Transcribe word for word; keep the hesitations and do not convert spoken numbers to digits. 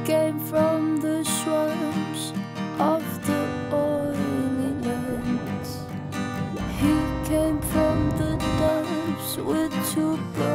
came from the swamps of the oily lands. He came from the depths with two birds.